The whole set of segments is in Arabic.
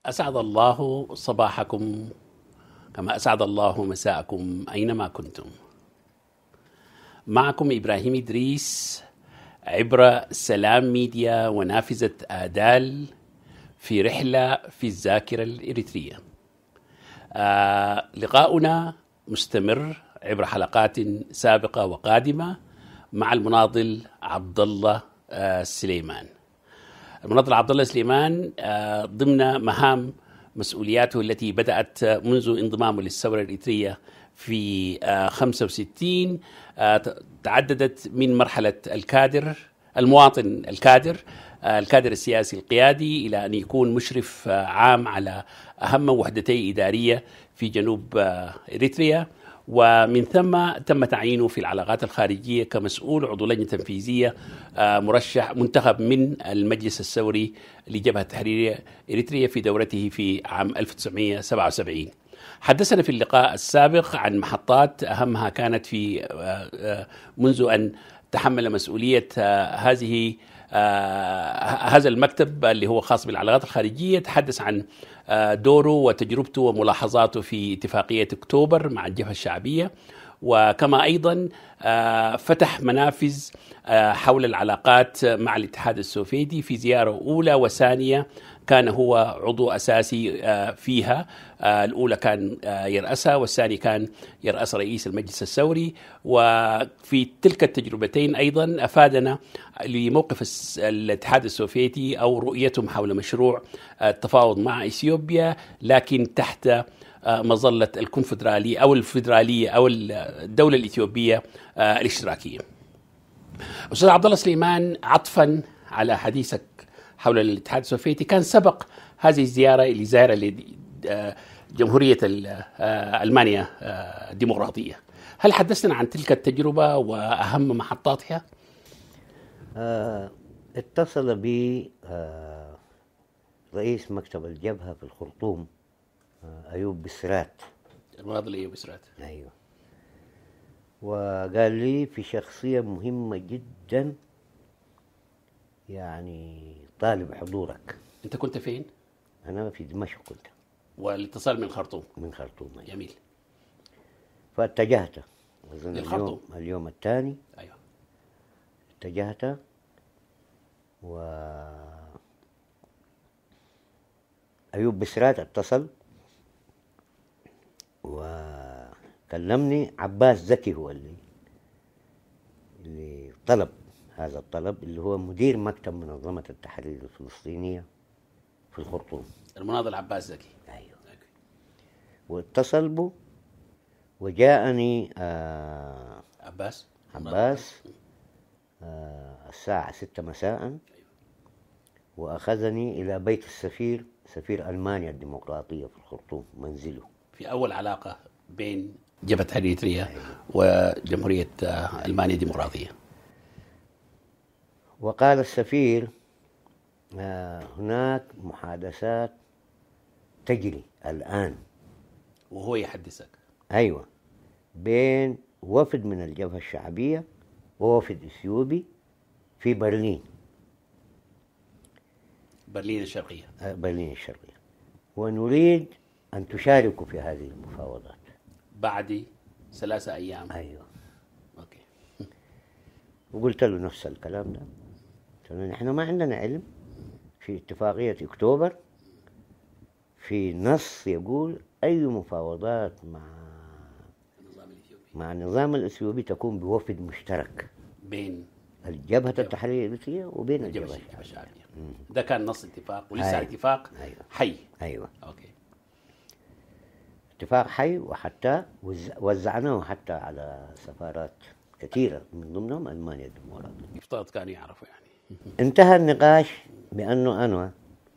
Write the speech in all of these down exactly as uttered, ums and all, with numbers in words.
أسعد الله صباحكم كما أسعد الله مساءكم أينما كنتم. معكم إبراهيم إدريس عبر سلام ميديا ونافذة آدال في رحلة في الذاكرة الإريترية. آه لقاؤنا مستمر عبر حلقات سابقة وقادمة مع المناضل عبد الله آه سليمان. المناضل عبد الله سليمان آه ضمن مهام مسؤولياته التي بدأت منذ انضمامه للثورة الإريترية في آه خمسة وستين آه تعددت من مرحلة الكادر المواطن الكادر آه الكادر السياسي القيادي إلى أن يكون مشرف آه عام على أهم وحدتي إدارية في جنوب آه إريتريا، ومن ثم تم تعيينه في العلاقات الخارجية كمسؤول عضو لجنة تنفيذية آه مرشح منتخب من المجلس الثوري لجبهة تحرير إريتريا في دورته في عام ألف وتسعمائة وسبعة وسبعين. حدثنا في اللقاء السابق عن محطات أهمها كانت في منذ أن تحمل مسؤولية هذه هذا المكتب اللي هو خاص بالعلاقات الخارجية. تحدث عن دوره وتجربته وملاحظاته في اتفاقية أكتوبر مع الجبهة الشعبية، وكما أيضا فتح منافذ حول العلاقات مع الاتحاد السوفيتي في زيارة أولى وثانية كان هو عضو أساسي فيها. الأولى كان يرأسها والثاني كان يرأس رئيس المجلس الثوري. وفي تلك التجربتين أيضا أفادنا لموقف الاتحاد السوفيتي أو رؤيتهم حول مشروع التفاوض مع إثيوبيا، لكن تحت مظلة الكونفدرالية أو الفيدرالية أو الدولة الإثيوبية الاشتراكية. أستاذ عبد الله سليمان، عطفا على حديثك حول الاتحاد السوفيتي، كان سبق هذه الزيارة اللي زارها لجمهورية ألمانيا الديمقراطية. هل حدثنا عن تلك التجربة وأهم محطاتها؟ آه اتصل بي آه رئيس مكتب الجبهة في الخرطوم آه أيوب بسرات. المناضل أيوب بسرات. أيوه. وقال لي في شخصية مهمة جدا يعني طالب حضورك. أنت كنت فين؟ أنا في دمشق كنت. والاتصال من الخرطوم؟ من خرطوم. أيوه. جميل. فاتجهت للخرطوم اليوم, اليوم الثاني. أيوه. اتجهت و أيوب بسرات اتصل وكلمني. عباس زكي هو اللي اللي طلب هذا الطلب، اللي هو مدير مكتب منظمة التحرير الفلسطينية في الخرطوم. المناضل عباس زكي. أيوه. واتصل به وجاءني آه عباس عباس آه الساعة ستة مساء. أيوه. وأخذني إلى بيت السفير، سفير ألمانيا الديمقراطية في الخرطوم، منزله. في أول علاقة بين جبهة تحرير إريتريا أيوه. وجمهورية ألمانيا الديمقراطية. وقال السفير آه هناك محادثات تجري الآن. وهو يحدثك؟ أيوة، بين وفد من الجبهة الشعبية ووفد إثيوبي في برلين. برلين الشرقية. آه برلين الشرقية. ونريد أن تشاركوا في هذه المفاوضات بعد ثلاثة أيام. أيوة. أوكي. وقلت له نفس الكلام ده. قلت له نحن ما عندنا علم في اتفاقية أكتوبر في نص يقول أي مفاوضات مع النظام الإثيوبي مع النظام الإثيوبي تكون بوفد مشترك بين الجبهة التحرير الإريترية وبين الجبهة الجبهة الشعبية. ده كان نص اتفاق ولسه أيوة. اتفاق أيوة. حي. أيوة. أوكي. اتفاق حي، وحتى وزعناه حتى على سفارات كثيرة من ضمنهم ألمانيا الديمقراطية. يفترض كانوا يعرفوا يعني. انتهى النقاش بأنه أنا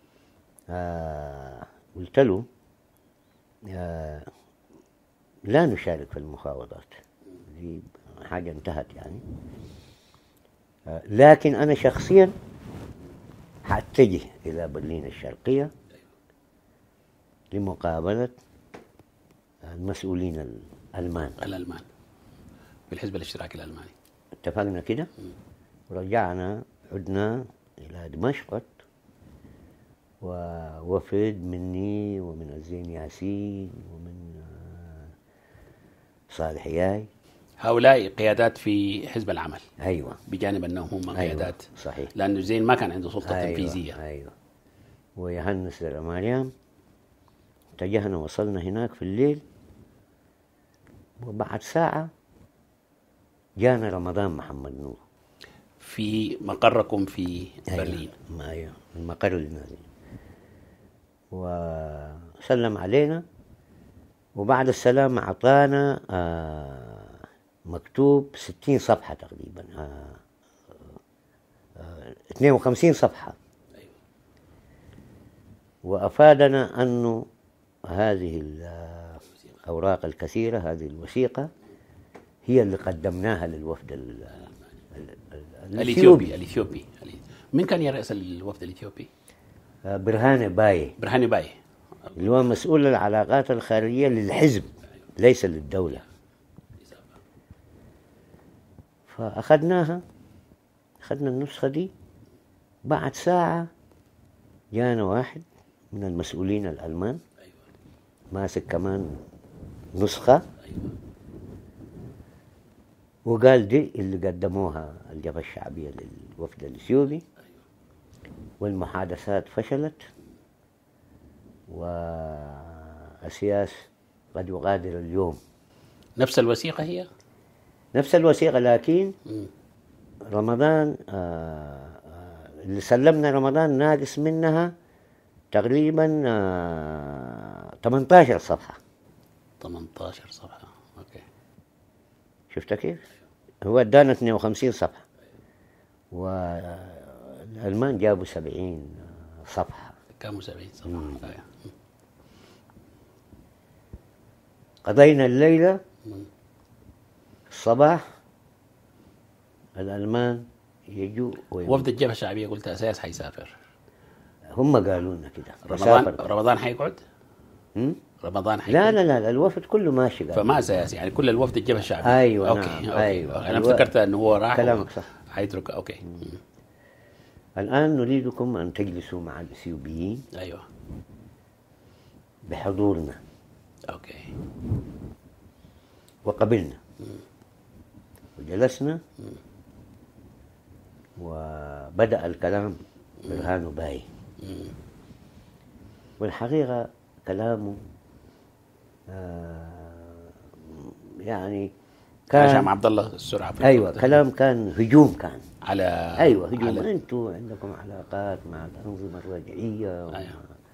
آه قلت له آه لا نشارك في المفاوضات، دي حاجة انتهت يعني. آه لكن أنا شخصيا حاتجه إلى برلين الشرقية لمقابلة المسؤولين الألمان الألمان بالحزب الاشتراكي الألماني. اتفقنا كده، ورجعنا عدنا إلى دمشق ووفد مني ومن الزين ياسين ومن آه، صالح ياي. هؤلاء قيادات في حزب العمل. ايوه بجانب انهم هم أيوة قيادات. صحيح. لانه زين ما كان عنده سلطه أيوة تنفيذيه. ايوه. ويهنس مريم اتجهنا، وصلنا هناك في الليل، وبعد ساعة جانا رمضان محمد نور في مقركم في أيوة. برلين. ما أيوة المقر اللي نازل، وسلم علينا، وبعد السلام أعطانا آه مكتوب ستين صفحة تقريبا، آه آه اثنين وخمسين صفحة، وأفادنا أنه هذه الأوراق الكثيرة، هذه الوثيقة هي اللي قدمناها للوفد ال- ال- ال- الاثيوبي. الاثيوبي من كان يرأس الوفد الاثيوبي؟ آه، برهان باي، برهاني باي، اللي هو مسؤول العلاقات الخارجية للحزب ليس للدولة. فأخذناها، أخذنا النسخة دي. بعد ساعة جانا واحد من المسؤولين الألمان ماسك كمان نسخة، وقال دي اللي قدموها الجبهة الشعبية للوفد الإثيوبي، والمحادثات فشلت، والسياس قد يغادر اليوم. نفس الوثيقة هي؟ نفس الوثيقة، لكن مم. رمضان آه، آه، اللي سلمنا رمضان ناقص منها تقريبا آه، ثمانية عشر صفحة. ثمانية عشر صفحة. اوكي. شفت كيف؟ هو ادانا اثنين وخمسين صفحة، والألمان جابوا سبعين صفحة. كانوا سبعين صفحة. أيوة. قضينا الليلة، مم. الصباح الألمان يجوا ويمشوا. وفد الجبهة الشعبية قلت أساس حيسافر. هم قالوا لنا كده رمضان مسافر. رمضان حيقعد؟ هم؟ رمضان حيقعد؟ لا لا لا الوفد كله ماشي. قال فما أساس يعني كل الوفد الجبهة الشعبية. أيوة أوكي. نعم. أوكي. أيوة. أنا افتكرت أنه هو راح كلامك صح. حيترك. أوكي. مم. الآن نريدكم أن تجلسوا مع الإثيوبيين أيوة. بحضورنا. أوكي. وقبلنا وجلسنا، وبدأ الكلام برهان باي. والحقيقة كلامه آه يعني كان هشام عبد الله السرعة. أيوة كلام كان هجوم، كان على أيوة هجوم. على... أنتوا عندكم علاقات مع الأنظمة الرجعية. أيوة.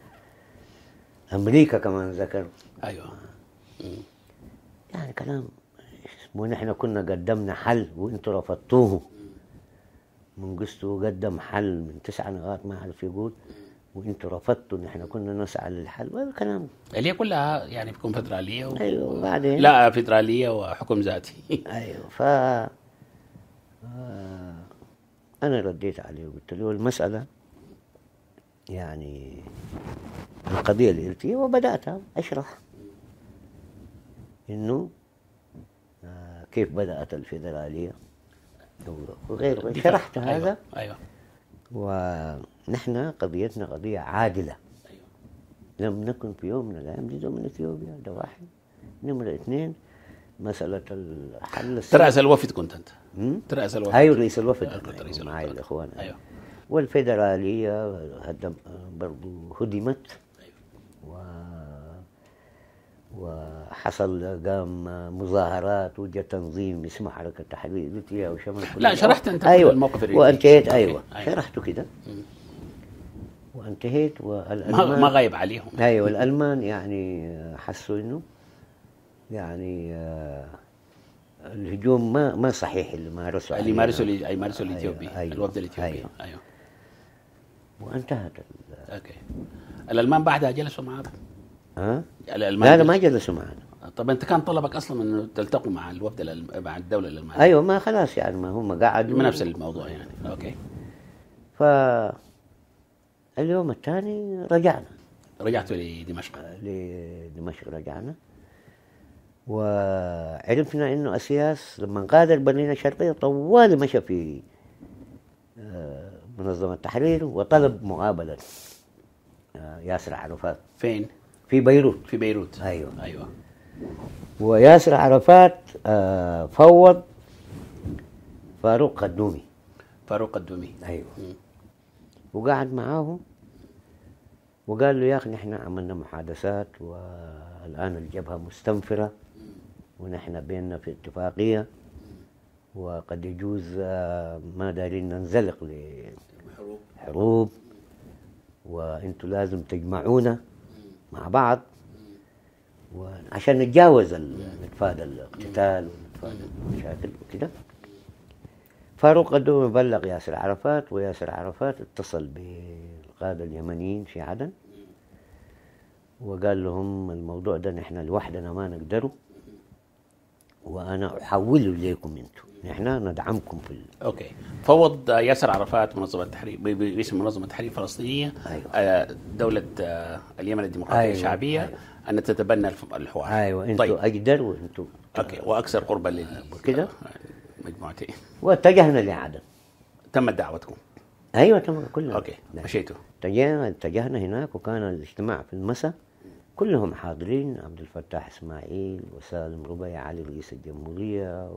أمريكا كمان ذكر. أيوة. مم. يعني كلام اسمه نحن كنا قدمنا حل وانتوا رفضتوه. منقسطو قدم حل من تسع نقاط ما أعرف يقول، وانتوا رفضتوا، نحن كنا نسعى للحل، وهذا كلام. اللي هي كلها يعني بتكون فدرالية و... ايوه. وبعدين لا فدرالية وحكم ذاتي. ايوه. ف آه، انا رديت عليه وقلت له المسألة يعني القضية الإرثية، وبدأت أشرح إنه آه، كيف بدأت الفيدرالية وغيره. شرحت هذا. أيوة. أيوة. ونحن قضيتنا قضية عادلة. لم نكن في يوم من الأيام جزء من إثيوبيا. ده واحد. نمرة اثنين، مسألة الحل السلمي. ترأس الوفد كنت أنت؟ مم؟ ترأس الوفد. أيوة رئيس الوفد. كنت أيوة رئيس معي الوفد. الإخوان. أيوة. والفيدرالية هدم برضو هدمت. و... وحصل قام مظاهرات، وجد تنظيم اسمه حركة تحرير إريتريا وشمل كل. لا شرحت أنت أيوة. الموقف الإريتري. وانتهيت. أيوة. أيوة. شرحته كده. مم. وانتهيت. ما والألمان ما غايب عليهم. أيوة الألمان يعني حسوا إنه يعني آه الهجوم ما ما صحيح اللي مارسوا اللي مارسوا اللي مارسوا الإثيوبي. أيوة. الوفد الإثيوبي. أيوة. أيوة. وانتهت ال... أوكي. الألمان بعدها جلسوا معنا. ها؟ الألمان لا لا ما جلسوا معنا. طب أنت كان طلبك أصلا إنه تلتقوا مع الوفد الألم... مع الدولة الألمانية. أيوة ما خلاص يعني ما هم قعدوا من نفس الموضوع يعني. أوكي. ف اليوم الثاني رجعنا رجعتوا لدمشق. لدمشق. رجعنا وعرفنا إنه أسياس لما غادر برلين الشرقية طوال مشى في منظمة التحرير وطلب مقابلة آه، ياسر عرفات فين؟ في بيروت. في بيروت. ايوه ايوه. وياسر عرفات آه، فوض فاروق قدومي. فاروق قدومي. ايوه. مم. وقعد معاهم وقال له يا اخي نحن عملنا محادثات والان الجبهه مستنفره ونحن بيننا في اتفاقيه وقد يجوز آه، ما دارين ننزلق لحروب وانتم لازم تجمعونا مع بعض وعشان نتجاوز ال- نتفادى الاقتتال ونتفادى المشاكل وكده. فاروق قدومي بلغ ياسر عرفات وياسر عرفات اتصل بالقادة اليمنيين في عدن وقال لهم الموضوع ده نحن لوحدنا ما نقدره وانا احوله اليكم انتم، نحن ندعمكم في ال... اوكي. فوض ياسر عرفات منظمه التحرير ب- باسم منظمه التحرير الفلسطينيه. أيوة. آه، دوله آه، اليمن الديمقراطيه أيوة. الشعبيه. أيوة. ان تتبنى الف- الحوار. ايوه انتم طيب. اقدر وانتم اوكي. واكثر قربا لل كده. مجموعتين. واتجهنا لعدن. تمت دعوتكم. ايوه تمام كلنا. اوكي. نعم. مشيتوا. اتجهنا اتجهنا هناك وكان الاجتماع في المساء كلهم حاضرين، عبد الفتاح اسماعيل وسالم ربيع علي رئيس الجمهوريه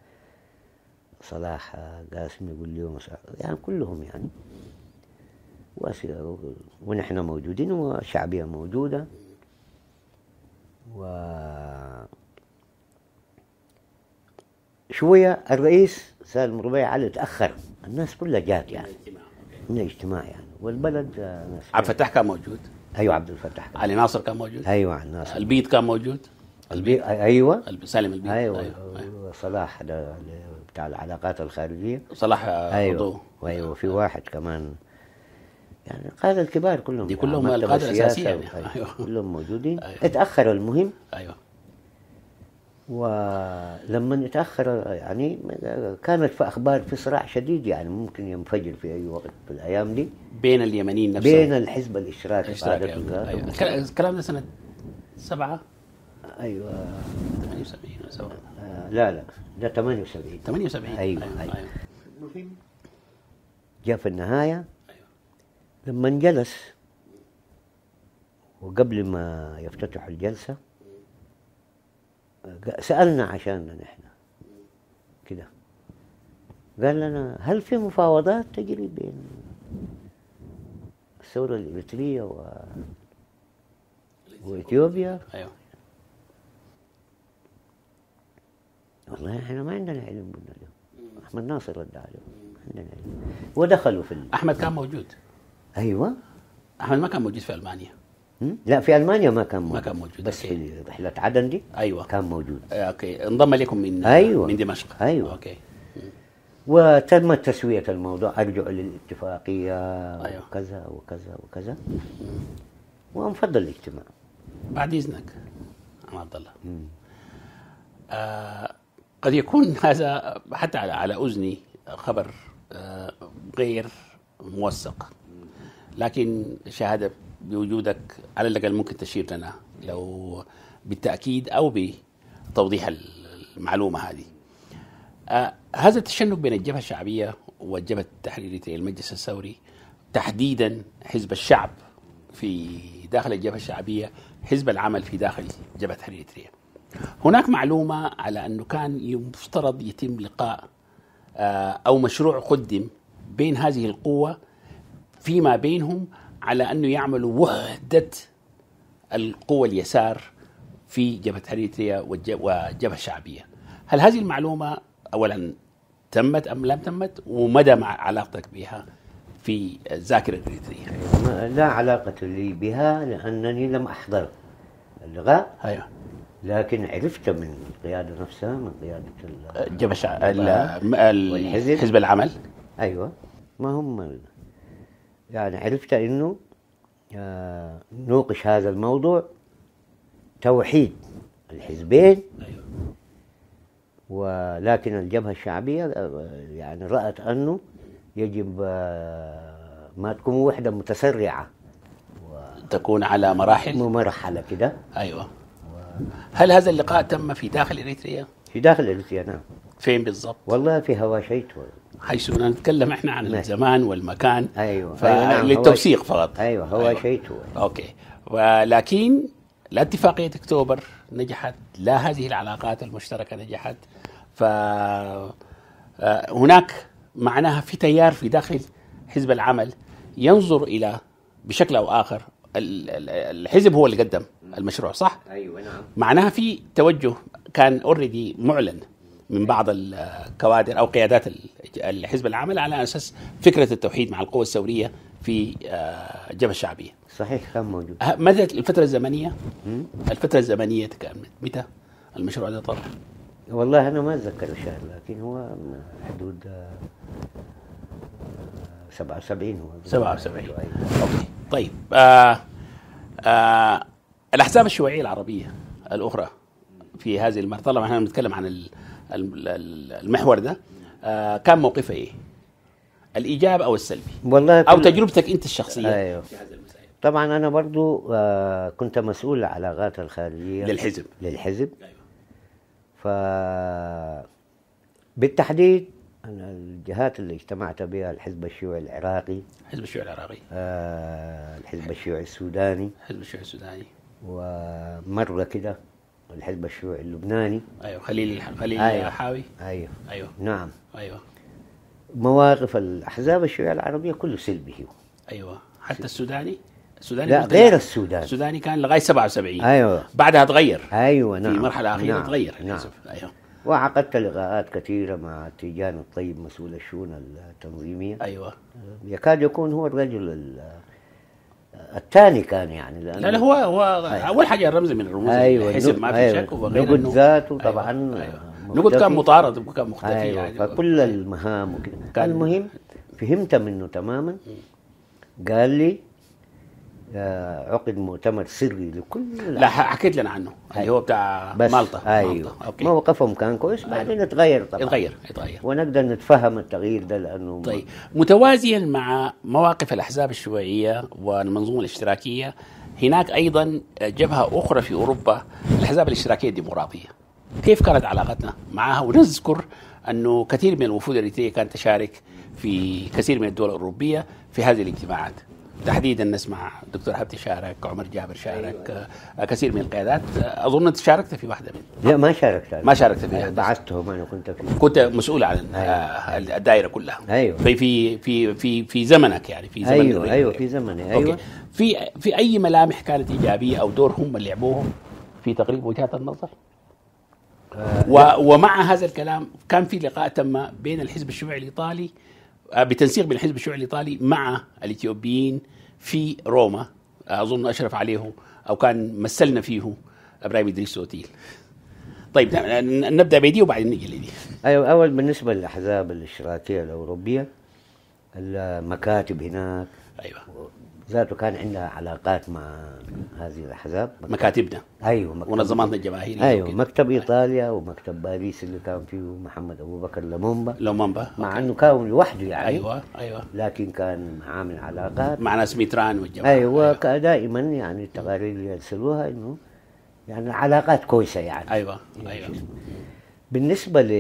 وصلاح قاسم يقول لهم يعني كلهم يعني وأس- ونحن موجودين والشعبيه موجوده و شويه الرئيس سالم ربيع علي تاخر، الناس كلها جات يعني من الاجتماع يعني والبلد آه، ناس عبد الفتاح كان موجود. ايوه عبد الفتاح كان. علي ناصر كان موجود. ايوه الناس البيض كان موجود. البي... ايوه الب- سالم البيض. ايوه, أيوة. أيوة. صلاح ده بتاع العلاقات الخارجيه. صلاح آه، ايوه عضو. وايوه في واحد كمان يعني القاده الكبار كلهم دي كلهم مكتب القادة السياسة الأساسية يعني. وهاي. أيوه. كلهم موجودين. أيوه. اتاخر المهم ايوه. ولما اتاخر يعني كانت في اخبار في صراع شديد يعني ممكن ينفجر في اي وقت في الايام دي بين اليمنيين نفسهم. بين الحزب الاشراكي الاشتراك. قادة أيوة. القادة. أيوة. الكلام- الكلام ده سنه سبعة ايوه ثمانية وسبعين ولا سبعة. آه لا لا ده ثمانية وسبعين. ثمانية وسبعين. ايوه أيوة. ايوه, أيوة. أيوة. جاء في النهايه أيوة. لما جلس وقبل ما يفتتحوا الجلسه سالنا عشاننا نحن كده قال لنا هل في مفاوضات تجري بين الثوره الاريتريه و... واثيوبيا؟ ايوه. والله احنا ما عندنا علم قلنا له. احمد ناصر رد عليه ما عندنا علم ودخلوا في ال... احمد كان موجود. ايوه احمد ما كان موجود في المانيا. هم؟ لا في المانيا ما كان موجود كان موجود. بس أوكي. في رحله عدن دي ايوه. كان موجود. آه، اوكي. انضم لكم من أيوة. من دمشق. أيوة. اوكي. وتمت تسويه الموضوع ارجعوا للاتفاقيه أيوة. وكذا وكذا وكذا وانفضل الاجتماع. بعد اذنك عم عبد الله. آه قد يكون هذا حتى على على اذني خبر آه غير موثق، لكن شهاده بوجودك على الاقل ممكن تشير لنا لو بالتاكيد او بتوضيح المعلومه هذه. آه هذا التشنج بين الجبهه الشعبيه والجبهه التحريريه المجلس الثوري، تحديدا حزب الشعب في داخل الجبهه الشعبيه، حزب العمل في داخل جبهه تحرير اريتريا. هناك معلومه على انه كان يفترض يتم لقاء آه او مشروع قدم بين هذه القوه فيما بينهم على انه يعملوا وحده القوى اليسار في جبهه تحرير اريتريا والجبهه الشعبيه. هل هذه المعلومه اولا تمت ام لم تمت، ومدى مع علاقتك بها في الذاكره الاريتريه؟ ما- لا علاقه لي بها لانني لم احضر اللقاء، ايوه. لكن عرفت من القياده نفسها من قياده ال- الجبهه الشع... ال- والحزب. ال- حزب العمل. ايوه ما هم ال- يعني عرفت انه آه، نوقش هذا الموضوع توحيد الحزبين، ايوه. ولكن الجبهه الشعبيه آه، يعني رأت انه يجب آه، ما تكون وحده متسرعه تكون على مراحل. ومرحله كده ايوه. هل هذا اللقاء تم في داخل اريتريا؟ في داخل اريتريا. نعم فين بالضبط؟ والله في هواشيت حيث نتكلم احنا عن ماشي. الزمان والمكان. أيوة. أيوة نعم. للتوثيق فقط. أيوة هو أيوة. شيء هو. اوكي. ولكن لا اتفاقية اكتوبر نجحت، لا هذه العلاقات المشتركة نجحت. فهناك معناها في تيار في داخل حزب العمل ينظر إلى بشكل أو آخر الحزب هو اللي قدم المشروع، صح؟ أيوة نعم. معناها في توجه كان اوريدي معلن من بعض الكوادر أو قيادات الحزب العمل على أساس فكرة التوحيد مع القوى الثورية في الجبهة الشعبية. صحيح كان موجود. متى الفترة الزمنية؟ الفترة الزمنية كانت متى المشروع ده طرح؟ والله أنا ما أتذكر الشهر، لكن هو حدود سبعة وسبعين. هو سبعة وسبعين. أوكي. طيب آه آه الأحزاب الشيوعية العربية الأخرى في هذه المرحلة، احنا بنتكلم عن المحور ده، آه كان موقفها إيه؟ الإيجاب أو السلبي؟ والله أو تجربتك أنت الشخصية؟ أيوه. في هذه المسائل. طبعا أنا برضو آه كنت مسؤول العلاقات الخارجية للحزب. للحزب. أيوه. ف بالتحديد أنا الجهات اللي اجتمعت بها الحزب الشيوعي العراقي، الحزب الشيوعي العراقي، آه الحزب الشيوعي السوداني، الحزب الشيوعي السوداني، ومرة كده الحزب الشيوعي اللبناني. أيوه. خليل خليل أيوه. حاوي. أيوه. أيوه. نعم. أيوه. مواقف الأحزاب الشيوعية العربية كله سلبي هو. أيوه. حتى السوداني؟ السوداني لا غير السوداني. السوداني كان لغاية سبعة وسبعين. أيوه. بعدها تغير. أيوه نعم. في مرحلة أخيرة نعم. تغير. نعم. أيوه. وعقدت لقاءات كثيرة مع تيجان الطيب مسؤول الشؤون التنظيمية. أيوه. يكاد يكون هو الرجل الثاني كان يعني. لا لا هو هو أول حاجة الرمز من الرموز. أيوه. الحزب ما في أيوه. شك. نقد ذاته طبعا. أيوه. نقد كان مطارد وكان مختفي. أيوه. يعني فكل المهام وكده. المهم فهمت منه تماما. قال لي عقد مؤتمر سري لكل. لا حكيت لنا عنه اللي هو بتاع مالطا. ايوه. موقفهم كان كويس. بعدين اتغير طبعا. اتغير اتغير ونقدر نتفهم التغيير ده لانه. طيب متوازيا مع مواقف الاحزاب الشيوعيه والمنظومه الاشتراكيه، هناك ايضا جبهه اخرى في اوروبا، الاحزاب الاشتراكيه الديمقراطيه. كيف كانت علاقتنا معها؟ ونذكر انه كثير من الوفود الاريتريه كانت تشارك في كثير من الدول الاوروبيه في هذه الاجتماعات. تحديدا نسمع دكتور حبتي شارك، عمر جابر شارك. أيوة. كثير من القيادات. اظن انت شاركت في واحده منهم. لا ما شاركت. ما شاركت فيها. بعثتهم انا كنت فيه. كنت مسؤول عن. أيوة. الدائره كلها. ايوه. في في في في في زمنك يعني في زمن. ايوه ايوه في زمني. ايوه. أوكي. في في اي ملامح كانت ايجابيه او دور هم اللي لعبوه في تقريب وجهات النظر؟ آه ومع هذا الكلام كان في لقاء تم بين الحزب الشيوعي الايطالي بتنسيق بين الحزب الشيوعي الايطالي مع الاثيوبيين في روما، اظن اشرف عليه او كان مثلنا فيه ابراهيم ادريس سوتيل. طيب نبدا بدي وبعدين نجي لدي. ايوه. اول بالنسبه للاحزاب الاشتراكيه الاوروبيه، المكاتب هناك. ايوه. ذاته كان عندها علاقات مع هذه الاحزاب. مكاتبنا. ايوه. مكتب منظماتنا الجماهيريه. ايوه. مكتب ايطاليا ومكتب باريس اللي كان فيه محمد ابو بكر لومومبا. لومومبا. مع أوكي. انه كان لوحده يعني. ايوه ايوه. لكن كان عامل علاقات مع ناس ميتران والجماعه. ايوه. أيوة. دائما يعني التقارير اللي يرسلوها انه يعني علاقات كويسه يعني. ايوه ايوه. بالنسبه ل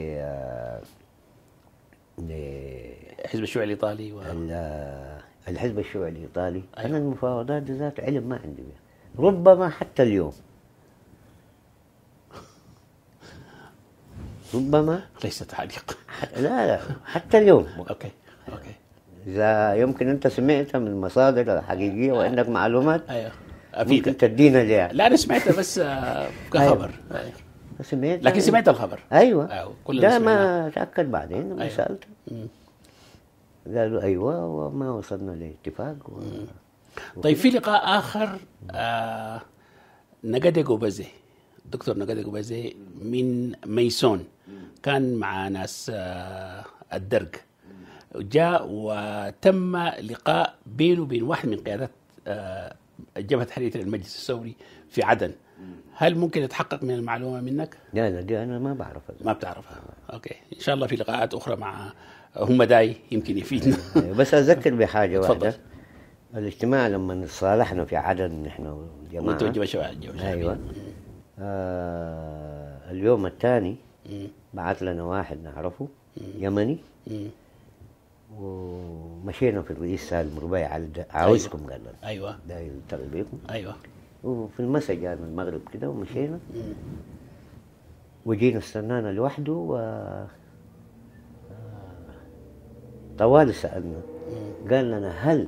الحزب الشيوعي الايطالي و... الحزب الشيوعي الايطالي. أيوة. انا المفاوضات ذات علم ما عندي بها. ربما حتى اليوم ربما ليس تعليق. لا لا حتى اليوم. اوكي اوكي. اذا يمكن انت سمعتها من مصادر حقيقيه وعندك معلومات. ايوه ممكن تدينا ليها. لا انا سمعتها بس كخبر. أيوة. سمعت لكن سمعت الخبر. ايوه, أيوة. ده ما تاكد بعدين لما أيوة. سالت. قالوا ايوه وما وصلنا لاتفاق و... طيب في لقاء اخر آه نجدة جوبازي، دكتور نجدة جوبازي من ميسون، كان مع ناس آه الدرج، جاء وتم لقاء بينه وبين واحد من قيادات آه جبهة تحرير المجلس الثوري في عدن. هل ممكن يتحقق من المعلومة منك؟ لا لا دي أنا ما بعرفها. ما بتعرفها. أوكي إن شاء الله في لقاءات أخرى مع هم داي يمكن يفيدنا. بس أذكر بحاجة واحدة. الاجتماع لما صالحنا في عدن نحن والجماعة. وأنتوا جبهة شباب. أيوة. آه اليوم الثاني بعث لنا واحد نعرفه يمني مم. ومشينا في الرئيس سالم ربيع على الد- عاوزكم قال لنا ايوه ده يلتقي بيكم. ايوه. وفي المساء جانا المغرب كده ومشينا مم. وجينا استنانا لوحده و طوال سألنا مم. قال لنا هل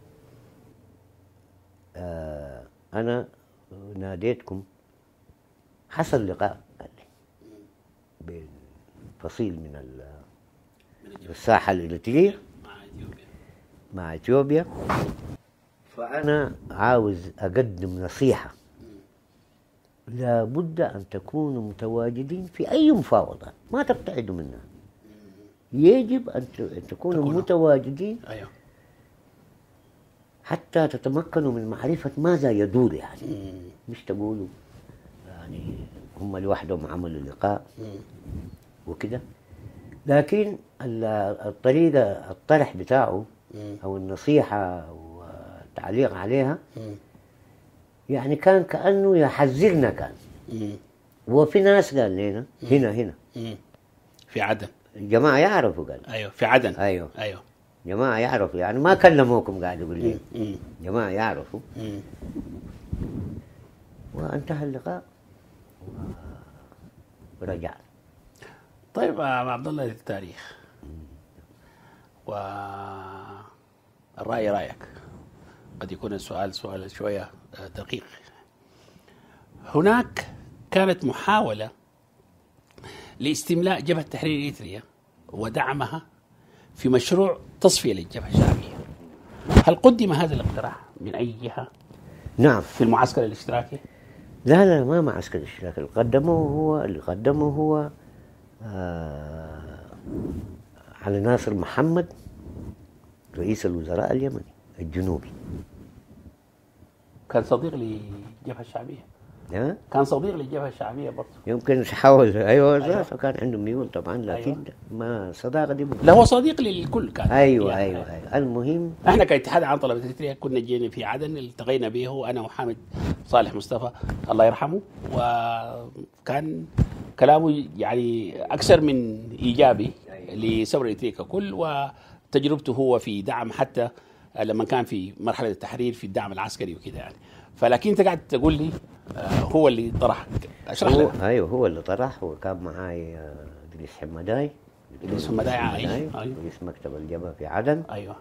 آه أنا ناديتكم حصل لقاء قال لي بين فصيل من ال- الساحة الإريترية مع اثيوبيا. مع إثيوبيا، فأنا عاوز أقدم نصيحة لابد أن تكونوا متواجدين في أي مفاوضات ما تبتعدوا منها، يجب أن ت- أن تكونوا تكونوا. متواجدين ايوه. حتى تتمكنوا من معرفة ماذا يدور يعني، مم. مش تقولوا يعني هم لوحدهم عملوا لقاء مم. وكده. لكن ال- الطريقة الطرح بتاعه مم. أو النصيحة والتعليق عليها مم. يعني كان كأنه يحذرنا كان. مم. وفي ناس قال لنا هنا هنا مم. في عدن. الجماعة يعرفوا قال ايوه في عدن. أيوه ايوه. جماعة يعرفوا يعني ما كلموكم قاعد يقول لي مم. جماعة يعرفوا. مم. وانتهى اللقاء ورجعنا. طيب يا عبد الله للتاريخ والرأي رأيك، قد يكون السؤال سؤال شوية دقيق. هناك كانت محاولة لاستملاء جبهة تحرير إريتريا ودعمها في مشروع تصفية للجبهة الشعبية. هل قدم هذا الاقتراح من أي جهة نعم. في المعسكر الاشتراكي؟ لا لا ما معسكر الاشتراك، اللي قدمه هو اللي قدمه هو آه علي ناصر محمد رئيس الوزراء اليمني الجنوبي. كان صديق للجبهة الشعبية. ها؟ كان صديق للجبهة الشعبية برضه. يمكن حاول ايوه أيوة. أيوة. كان عنده ميول طبعا لكن أيوة. ما صداقه دي لا هو صديق للكل كان. ايوه يعني ايوه ايوه المهم احنا كاتحاد عن طلبه اريتريا كنا جينا في عدن، التقينا به انا وحامد صالح مصطفى الله يرحمه، وكان كلامه يعني اكثر من ايجابي لثوره اريتريا ككل، وتجربته هو في دعم حتى لما كان في مرحله التحرير في الدعم العسكري وكذا يعني. فلكن انت قاعد تقول لي هو اللي طرح، اشرح هو لنا. ايوه هو اللي طرح، وكان معاي آه، ادريس حمداي ادريس حمداي، أيوة. أيوة. رئيس مكتب الجبهه في عدن. ايوه.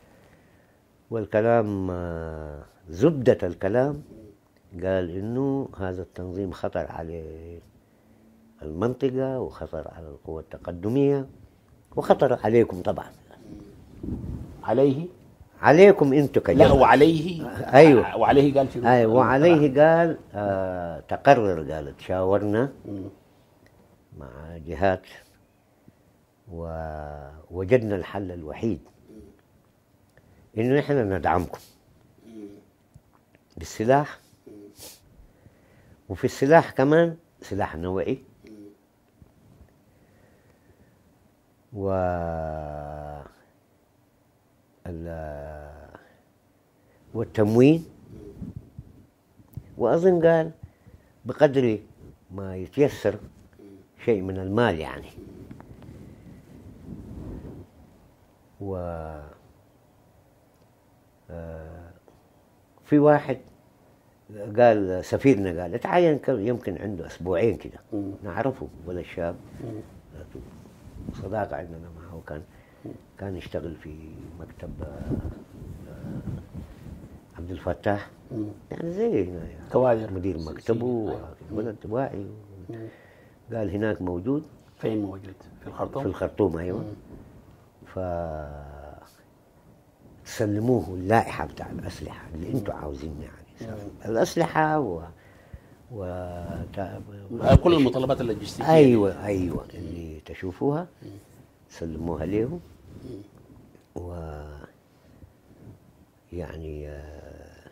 والكلام آه، زبدة الكلام قال إنه هذا التنظيم خطر على المنطقة وخطر على القوى التقدمية وخطر عليكم طبعا، عليه عليكم انتم كجبهة. لا وعليه. ايوه وعليه قال شنو؟ ايوه وعليه قال آه تقرر، قال تشاورنا مم. مع جهات ووجدنا الحل الوحيد انه نحن ندعمكم بالسلاح، وفي السلاح كمان سلاح نوعي و ال- والتموين، وأظن قال بقدر ما يتيسر شيء من المال يعني. و آه، في واحد قال سفيرنا قال اتعين كم- يمكن عنده اسبوعين كده مم. نعرفه ولا الشاب مم. صداقة عندنا معه، كان كان يشتغل في مكتب آه، آه، عبد الفتاح مم. يعني زي هنا يعني كوادر مدير سياسية. مكتبه أيوة. ولد واعي. مم. قال هناك موجود فين موجود؟ في الخرطوم؟ في الخرطوم ايوه. مم. ف سلموه اللائحة بتاع الأسلحة اللي أنتم عاوزين يعني الأسلحة و و تا- كل المتطلبات اللوجستية. أيوة أيوة اللي تشوفوها سلموها لهم. و يعني آه،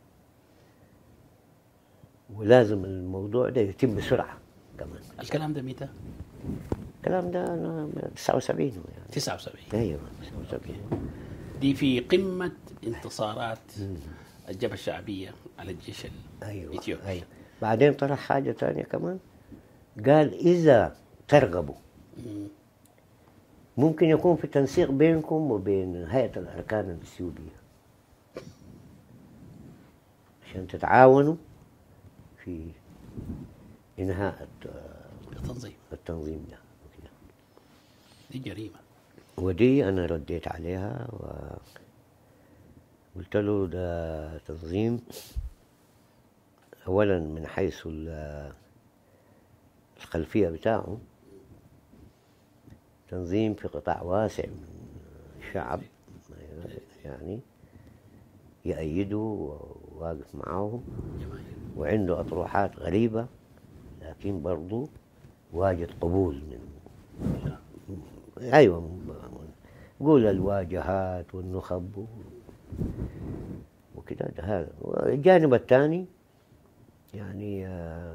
ولازم الموضوع ده يتم بسرعة كمان. الكلام ده متى؟ الكلام ده أنا تسعة وسبعين يعني. تسعة وسبعين. أيوة تسعة وسبعين. دي في قمة انتصارات الجبهة الشعبية على الجيش أيوة الإثيوبي. أيوة. بعدين طرح حاجة تانية كمان، قال إذا ترغبوا مم. ممكن يكون في تنسيق بينكم وبين هيئة الأركان الإثيوبية عشان تتعاونوا في إنهاء التنظيم التنظيم ده وكده. دي جريمة. ودي أنا رديت عليها وقلت له ده تنظيم أولا من حيث الخلفية بتاعه تنظيم في قطاع واسع من الشعب يعني يأيده وواقف معاهم وعنده أطروحات غريبة، لكن برضو واجد قبول من أيوة قول الواجهات والنخب وكده. هذا الجانب الثاني يعني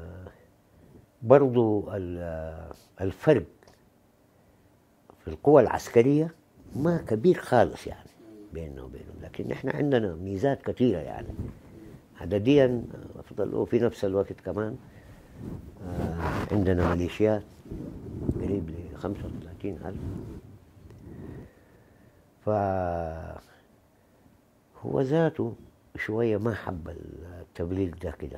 برضو الفرق في القوى العسكرية ما كبير خالص يعني بيننا وبينهم، لكن احنا عندنا ميزات كثيرة يعني عدديا أفضل، وفي نفس الوقت كمان عندنا ميليشيات قريب ل خمسة وثلاثين ألف. فهو ذاته شوية ما حب التبليغ ده كده،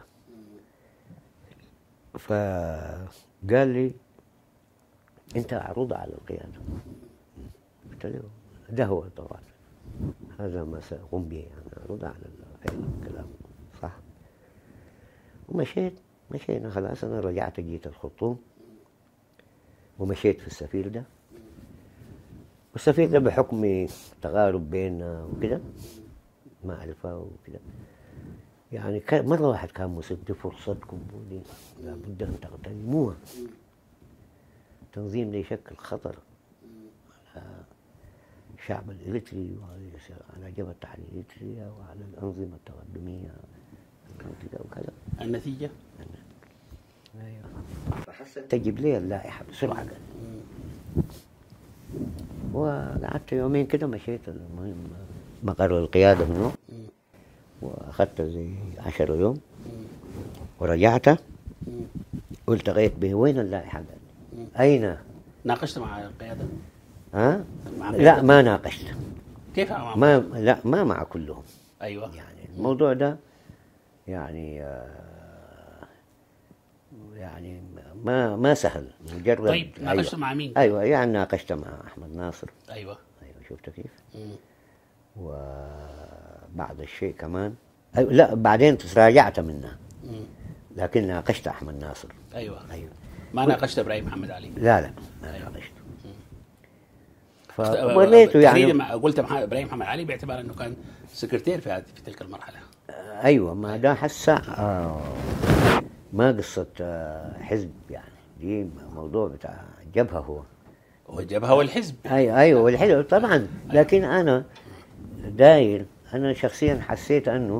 فقال لي أنت عروض على القيادة. قلت له ده هو طبعا هذا ما سأقوم به، يعني عروض على الكلام صح. ومشيت مشينا خلاص. أنا رجعت جيت الخرطوم ومشيت في السفير ده، والسفير ده بحكم تقارب بيننا وكده معرفة وكده يعني مرة واحد كان مصيب دي فرصتكم ودي لابد أن تغتنموها. التنظيم ده يشكل خطر على الشعب الإريتري وعلى جبهة التحرير الإريترية وعلى الأنظمة التقدمية وكذا. النتيجة؟ أيوه. فحسن تجيب لي اللائحة بسرعة قال. وقعدت يومين كده مشيت المهم مقر القيادة منه وأخذت زي عشر يوم ورجعت والتقيت به. وين اللائحة قال؟ أين؟ ناقشت مع القيادة؟ ها؟ لا ما ناقشت. كيف مع ما لا ما مع كلهم. أيوة. يعني الموضوع ده يعني يعني ما ما سهل مجرد. طيب ناقشت أيوة. مع مين؟ أيوة يعني ناقشت مع أحمد ناصر. أيوة. أيوة شفت كيف؟ مم. وبعد الشيء كمان أيوة لا بعدين تراجعت منها. مم. لكن ناقشت أحمد ناصر. أيوة. أيوة. ما ناقشت إبراهيم محمد علي؟ لا لا ما أيوة. ناقشته. فوريته يعني قلت مع إبراهيم محمد علي باعتبار أنه كان سكرتير في هذه في تلك المرحلة. أيوة ما ده حسه آه ما قصة آه حزب يعني، دي موضوع بتاع الجبهة. هو هو الجبهة والحزب. أيوة أيوة والحزب طبعا. لكن أنا داير أنا شخصيا حسيت أنه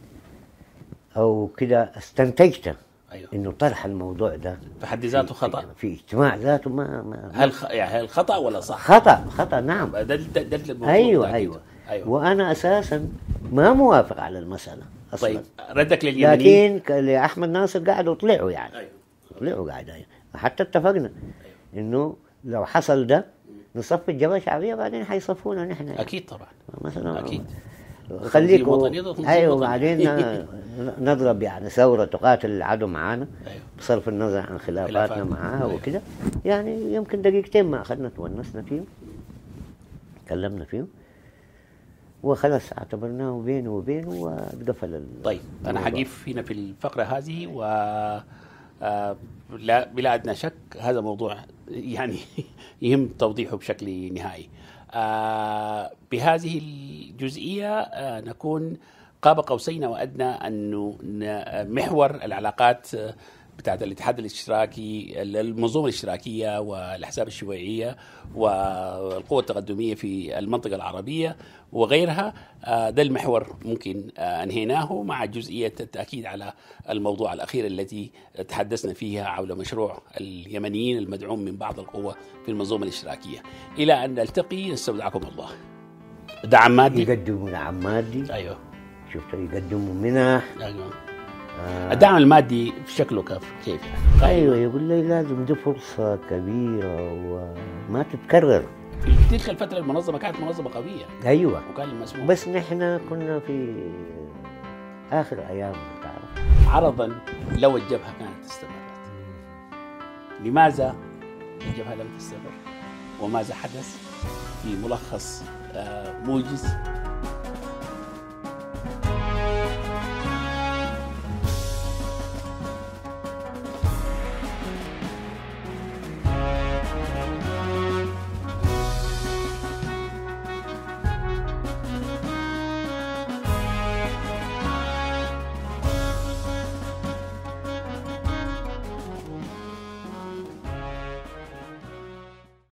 أو كده استنتجت أيوة. إنه طرح الموضوع ده في حد ذاته خطأ. في اجتماع ذاته ما, ما هل خ... يعني هل خطأ ولا صح؟ خطأ خطأ نعم. ده ده ده الموضوع. أيوة أيوة. أيوة. وأنا أساسا ما موافق على المسألة أصلا. طيب ردك لليمنيين. لكن لأحمد ناصر قاعدوا طلعوا يعني. أيوة. طلعوا قاعدة يعني. حتى اتفقنا أيوة. إنه لو حصل ده نصفي الجبهة الشعبية بعدين حيصفونا نحن يعني. أكيد طبعا. مثلا أكيد. خليكم ايوه بعدين نضرب يعني ثوره تقاتل العدو معانا. أيوة. بصرف النظر عن خلافاتنا معاه. أيوة. وكده يعني يمكن دقيقتين ما اخذنا تونسنا فيهم تكلمنا فيهم وخلاص اعتبرناه بينه وبينه واتقفل. طيب انا حقيف هنا في الفقره هذه و آه لا بلا ادنى شك هذا موضوع يعني يهم توضيحه بشكل نهائي. آه بهذه الجزئية آه نكون قاب قوسين وأدنى أنه محور العلاقات بتاعت الاتحاد الاشتراكي المنظومة الاشتراكية والأحزاب الشيوعية والقوى التقدمية في المنطقة العربية وغيرها. ده المحور ممكن أنهيناه مع جزئية التأكيد على الموضوع الأخير الذي تحدثنا فيها حول مشروع اليمنيين المدعوم من بعض القوى في المنظومة الاشتراكية. إلى أن نلتقي نستودعكم الله. دعم مادي يقدموا دعم مادي. أيوه شفت يقدموا منح. أيوه. آه. الدعم المادي في شكله كيف يعني؟ ايوه يقول لي لازم دي فرصه كبيره وما تتكرر. في تلك الفترة المنظمة كانت منظمة قوية ايوه، وكان المسموح. بس نحن كنا في اخر ايامنا تعرف. عرضا لو الجبهة كانت استمرت، لماذا الجبهة لم تستمر؟ وماذا حدث؟ في ملخص آه، موجز